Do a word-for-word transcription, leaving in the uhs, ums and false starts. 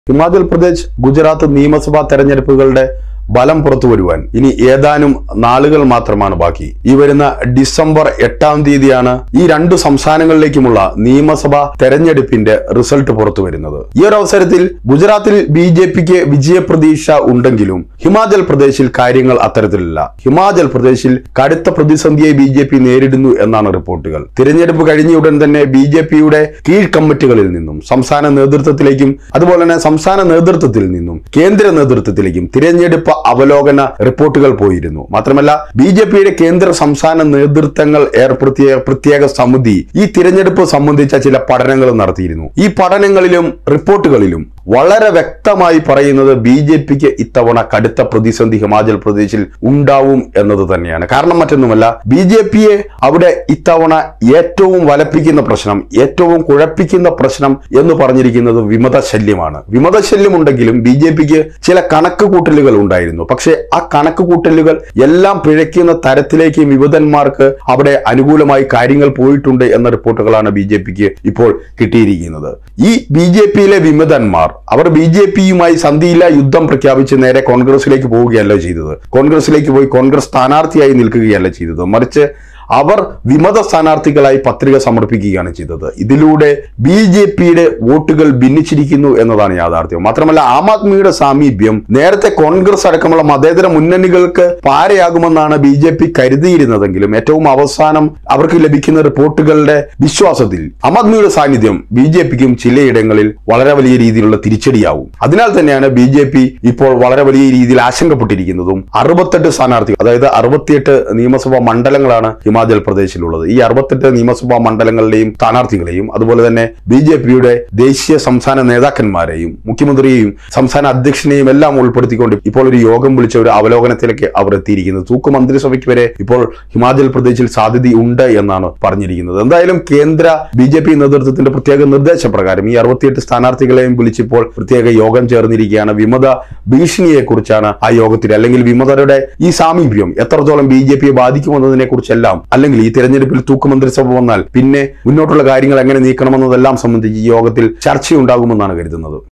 ഹിമാചൽ പ്രദേശ് ഗുജറാത്ത് നിയമസഭാ തെരഞ്ഞെടുപ്പുകളുടെ ബലം പുറത്തു വരുവാൻ ഇനി ഏതാനും നാളുകൾ മാത്രമാണ് ബാക്കി. ഈ വരുന്ന ഡിസംബർ എട്ടാം തീയതിയാണ് ഈ രണ്ടു സംസ്ഥാനങ്ങളിലേക്കുമുള്ള നിയമസഭാ തെരഞ്ഞെടുപ്പിന്റെ റിസൾട്ട് പുറത്തു വരുന്നത്. ഈ ഒരു അവസരത്തിൽ ഗുജറാത്തിൽ ബി ജെ പിക്ക് വിജയപ്രതീക്ഷ ഉണ്ടെങ്കിലും ഹിമാചൽ പ്രദേശിൽ കാര്യങ്ങൾ അത്തരത്തിലല്ല. ഹിമാചൽ പ്രദേശിൽ കടുത്ത പ്രതിസന്ധിയെ ബി ജെ പി നേരിടുന്നു എന്നാണ് റിപ്പോർട്ടുകൾ. തിരഞ്ഞെടുപ്പ് കഴിഞ്ഞ ഉടൻ തന്നെ ബി ജെ പിയുടെ കീഴ് കമ്മിറ്റികളിൽ നിന്നും സംസ്ഥാന നേതൃത്വത്തിലേക്കും അതുപോലെ തന്നെ സംസ്ഥാന നേതൃത്വത്തിൽ നിന്നും കേന്ദ്ര നേതൃത്വത്തിലേക്കും തിരഞ്ഞെടുപ്പ് അവലോകന റിപ്പോർട്ടുകൾ പോയിരുന്നു. മാത്രമല്ല ബി ജെ പിയുടെ കേന്ദ്ര സംസ്ഥാന നേതൃത്വങ്ങൾ ഏർപ്പെടുത്തിയ പ്രത്യേക സമിതി ഈ തിരഞ്ഞെടുപ്പ് സംബന്ധിച്ച ചില പഠനങ്ങൾ നടത്തിയിരുന്നു. ഈ പഠനങ്ങളിലും റിപ്പോർട്ടുകളിലും വളരെ വ്യക്തമായി പറയുന്നത് ബി ജെ പിക്ക് ഇത്തവണ കടുത്ത പ്രതിസന്ധി ഹിമാചൽ പ്രദേശിൽ ഉണ്ടാവും എന്നത് തന്നെയാണ്. കാരണം മറ്റൊന്നുമല്ല, ബി ജെ പിയെ അവിടെ ഇത്തവണ ഏറ്റവും വലപ്പിക്കുന്ന പ്രശ്നം, ഏറ്റവും കുഴപ്പിക്കുന്ന പ്രശ്നം എന്ന് പറഞ്ഞിരിക്കുന്നത് വിമതശല്യമാണ്. വിമതശല്യം ഉണ്ടെങ്കിലും ബി ജെ പിക്ക് ചില കണക്ക് കൂട്ടലുകൾ ഉണ്ടായിരുന്നു. പക്ഷേ ആ കണക്ക് കൂട്ടലുകൾ എല്ലാം പിഴയ്ക്കുന്ന തരത്തിലേക്ക് വിമതന്മാർക്ക് അവിടെ അനുകൂലമായി കാര്യങ്ങൾ പോയിട്ടുണ്ട് എന്ന റിപ്പോർട്ടുകളാണ് ബി ജെ പിക്ക് ഇപ്പോൾ കിട്ടിയിരിക്കുന്നത്. ഈ ബി ജെ പിയിലെ വിമതന്മാർ അവർ ബി ജെ പിയുമായി സന്ധിയില്ല യുദ്ധം പ്രഖ്യാപിച്ച് നേരെ കോൺഗ്രസിലേക്ക് പോവുകയല്ല ചെയ്തത്. കോൺഗ്രസിലേക്ക് പോയി കോൺഗ്രസ് സ്ഥാനാർത്ഥിയായി നിൽക്കുകയല്ല ചെയ്തത്. മറിച്ച് അവർ വിമത സ്ഥാനാർത്ഥികളായി പത്രിക സമർപ്പിക്കുകയാണ് ചെയ്തത്. ഇതിലൂടെ ബി ജെ പിയുടെ വോട്ടുകൾ ഭിന്നിച്ചിരിക്കുന്നു എന്നതാണ് യാഥാർത്ഥ്യം. മാത്രമല്ല ആം ആദ്മിയുടെ സാമീപ്യം നേരത്തെ കോൺഗ്രസ് അടക്കമുള്ള മതേതര മുന്നണികൾക്ക് പാരയാകുമെന്നാണ് ബി ജെ പി കരുതിയിരുന്നതെങ്കിലും ഏറ്റവും അവസാനം അവർക്ക് ലഭിക്കുന്ന റിപ്പോർട്ടുകളുടെ വിശ്വാസത്തിൽ ആം ആദ്മിയുടെ സാന്നിധ്യം ബി ജെ പിക്കും ചിലയിടങ്ങളിൽ വളരെ വലിയ രീതിയിലുള്ള തിരിച്ചടിയാവും. അതിനാൽ തന്നെയാണ് ബി ജെ പി ഇപ്പോൾ വളരെ വലിയ രീതിയിൽ ആശങ്കപ്പെട്ടിരിക്കുന്നതും. അറുപത്തെട്ട് സ്ഥാനാർത്ഥികൾ, അതായത് അറുപത്തിയെട്ട് നിയമസഭാ മണ്ഡലങ്ങളാണ് ഹിമാചൽ പ്രദേശിലുള്ളത്. ഈ അറുപത്തെട്ട് നിയമസഭാ മണ്ഡലങ്ങളിലെയും സ്ഥാനാർത്ഥികളെയും അതുപോലെ തന്നെ ബി ജെ പിയുടെ ദേശീയ സംസ്ഥാന നേതാക്കന്മാരെയും മുഖ്യമന്ത്രിയെയും സംസ്ഥാന അധ്യക്ഷനെയും എല്ലാം ഉൾപ്പെടുത്തിക്കൊണ്ട് ഇപ്പോൾ ഒരു യോഗം വിളിച്ച ഒരു അവലോകനത്തിലേക്ക് അവർ എത്തിയിരിക്കുന്നത്. തൂക്ക് മന്ത്രിസഭയ്ക്ക് വരെ ഇപ്പോൾ ഹിമാചൽ പ്രദേശിൽ സാധ്യതയുണ്ട് എന്നാണ് പറഞ്ഞിരിക്കുന്നത്. എന്തായാലും കേന്ദ്ര ബി ജെ പി നേതൃത്വത്തിന്റെ പ്രത്യേക നിർദ്ദേശപ്രകാരം ഈ അറുപത്തിയെട്ട് സ്ഥാനാർത്ഥികളെയും വിളിച്ചിപ്പോൾ പ്രത്യേക യോഗം ചേർന്നിരിക്കുകയാണ്. വിമത ഭീഷണിയെ കുറിച്ചാണ് ആ യോഗത്തിൽ, അല്ലെങ്കിൽ വിമതരുടെ ഈ സാമീപ്യം എത്രത്തോളം ബി ജെ പിയെ ബാധിക്കുമെന്നതിനെ കുറിച്ചെല്ലാം, അല്ലെങ്കിൽ ഈ തെരഞ്ഞെടുപ്പിൽ തൂക്കുമന്ത്രിസഭ വന്നാൽ പിന്നെ മുന്നോട്ടുള്ള കാര്യങ്ങൾ എങ്ങനെ നീക്കണമെന്നതെല്ലാം സംബന്ധിച്ച് ഈ യോഗത്തിൽ ചർച്ചയുണ്ടാകുമെന്നാണ് കരുതുന്നത്.